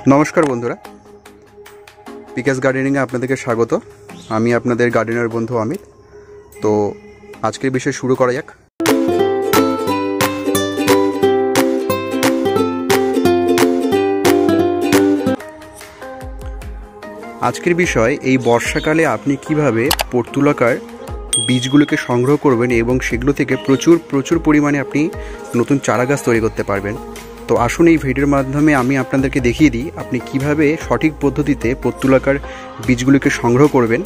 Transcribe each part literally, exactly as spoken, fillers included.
नमस्कार बंधुरा पिकास गार्डनिंगे आपनादेरके स्वागत। आमी आपनादेर गार्डनार बंधु अमित। तो आजकेर विषय शुरू करा जाक। आजकेर विषय এই বর্ষাকালে আপনি কিভাবে পর্তুলাকার বীজগুলোকে সংগ্রহ করবেন এবং সেগুলো থেকে প্রচুর প্রচুর পরিমাণে আপনি নতুন চারা গাছ তৈরি করতে পারবেন। তো আসুন এই ভিডিওর মাধ্যমে আমি আপনাদেরকে দেখিয়ে দিই আপনি কিভাবে সঠিক পদ্ধতিতে পর্তুলাকার বীজগুলোকে সংগ্রহ করবেন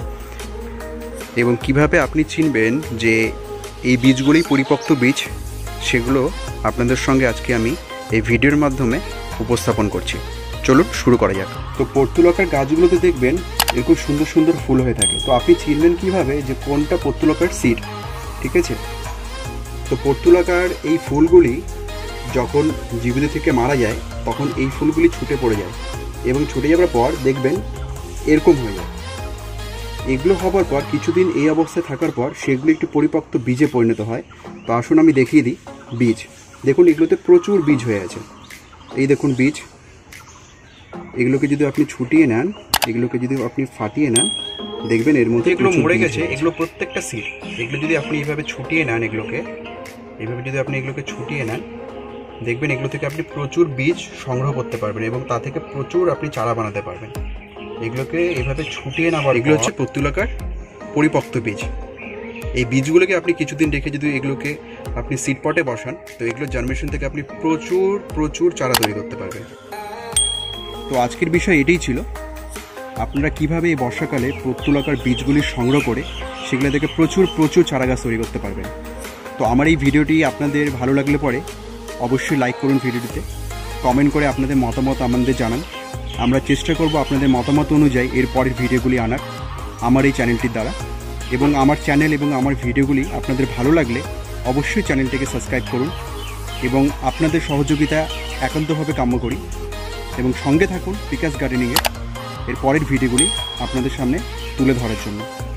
এবং কিভাবে আপনি চিনবেন যে এই বীজগুলোই পরিপক্ক বীজ, সেগুলো আপনাদের সঙ্গে আজকে আমি এই ভিডিওর মাধ্যমে উপস্থাপন করছি। চলুন শুরু করা যাক। তো পর্তুলাকার গাছগুলোতে দেখবেন এরকম সুন্দর সুন্দর ফুল হয়ে থাকে। তো আপনি চিনবেন কিভাবে যে কোনটা পর্তুলাকার সিড, ঠিক আছে? তো পর্তুলাকার এই ফুলগুলি যখন জীবিত থেকে মারা যায় তখন এই ফুলগুলি ছুটে পড়ে যায় এবং ছুটে যাওয়ার পর দেখবেন এরকম হয়ে যায়। এগুলো হওয়ার পর কিছুদিন এই অবস্থায় থাকার পর সেগুলো একটু পরিপক্ক বীজে পরিণত হয়। তো আসুন আমি দেখিয়ে দিই বীজ। দেখুন এগুলোতে প্রচুর বীজ হয়ে আছে। এই দেখুন বীজ। এগুলোকে যদি আপনি ছুটিয়ে নেন, এগুলোকে যদি আপনি ফাটিয়ে নেন, দেখবেন এর মধ্যে এগুলো মরে গেছে। এগুলো প্রত্যেকটা সিড। এগুলো যদি আপনি এইভাবে ছুটিয়ে নেন, এগুলোকে এইভাবে যদি আপনি এগুলোকে ছুটিয়ে নেন, দেখবেন এগুলো থেকে আপনি প্রচুর বীজ সংগ্রহ করতে পারবেন এবং তা থেকে প্রচুর আপনি চারা বানাতে পারবেন। এগুলোকে এইভাবে ছুটিয়ে নেওয়ার এগুলো হচ্ছে পর্তুলাকার পরিপক্ক বীজ। এই বীজগুলোকে আপনি কিছুদিন রেখে যদি এগুলোকে আপনি সিড পটে বসান, তো এগুলো জার্মিনেশন থেকে আপনি প্রচুর প্রচুর চারা তৈরি করতে পারবেন। তো আজকের বিষয় এটাই ছিল, আপনারা কিভাবে এই বর্ষাকালে পর্তুলাকার বীজগুলি সংগ্রহ করে সেগুলো থেকে প্রচুর প্রচুর চারা গাছ তৈরি করতে পারবেন। তো আমার এই ভিডিওটি আপনাদের ভালো লাগলে পরে অবশ্যই লাইক করুন, ভিডিওটিতে কমেন্ট করে আপনাদের মতামত আমাদের জানান। আমরা চেষ্টা করব আপনাদের মতামত অনুযায়ী এর পরের ভিডিওগুলি আনার আমার এই চ্যানেলটির দ্বারা। এবং আমার চ্যানেল এবং আমার ভিডিওগুলি আপনাদের ভালো লাগলে অবশ্যই চ্যানেলটিকে সাবস্ক্রাইব করুন এবং আপনাদের সহযোগিতা একান্তভাবে কাম্য করি। এবং সঙ্গে থাকুন পিকাস গার্ডেনিংয়ের এর পরের ভিডিওগুলি আপনাদের সামনে তুলে ধরার জন্য।